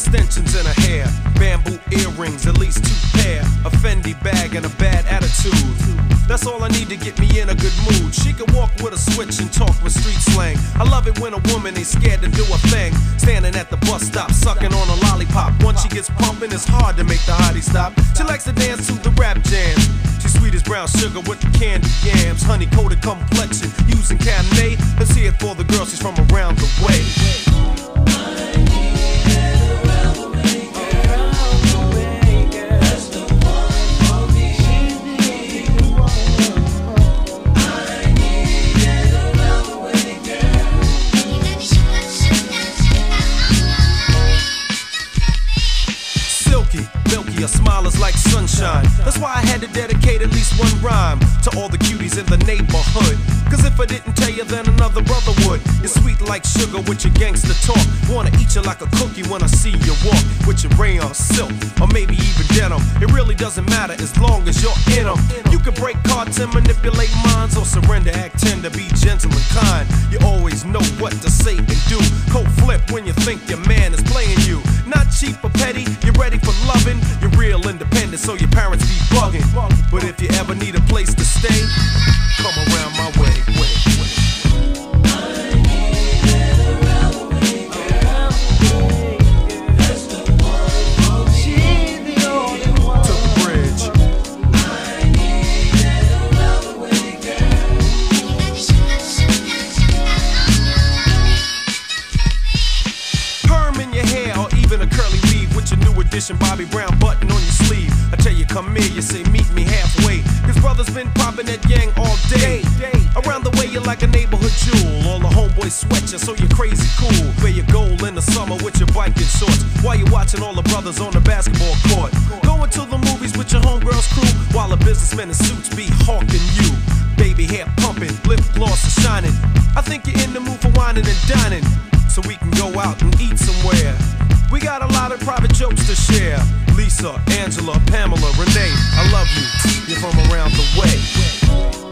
extensions in her hair, bamboo earrings, at least 2 pair, a Fendi bag and a bad attitude. That's all I need to get me in a good mood. She can walk with a switch and talk with street slang. I love it when a woman ain't scared to do a thing. Standing at the bus stop, sucking on a lollipop. Once she gets pumping, it's hard to make the hottie stop. She likes to dance to the rap jams. She's sweet as brown sugar with the candy yams. Honey-coated complexion, using Cabernet. Let's hear it for the girl, she's from around the way. Milky, her smile is like sunshine. That's why I had to dedicate at least one rhyme to all the cuties in the neighborhood. Cause if I didn't tell you, then another brother would. You're sweet like sugar with your gangster talk. Wanna eat you like a cookie when I see you walk with your rayon silk, or maybe even denim. It really doesn't matter as long as you're in them. You can break hearts and manipulate minds, or surrender, act tender, be gentle and kind. You always know what to say and do. Cold flip when you think your man is playing you. Not cheap or petty, you're ready for loving. You're real independent, so your parents be bugging. But if you ever need a place to stay, come around my way. Bobby Brown button on your sleeve. I tell you come here, you say meet me halfway. Cause brothers been popping that yang all day. Around the way you're like a neighborhood jewel. All the homeboys sweat you so you're crazy cool. Wear your gold in the summer with your biking shorts, while you're watching all the brothers on the basketball court. Going to the movies with your homegirl's crew, while the businessmen in suits be hawking you. Baby hair pumping, lip gloss is shining. I think you're in the mood for whining and dining, so we can go out and eat somewhere. We got a lot of private jokes to share. Lisa, Angela, Pamela, Renee, I love you. You're from around the way.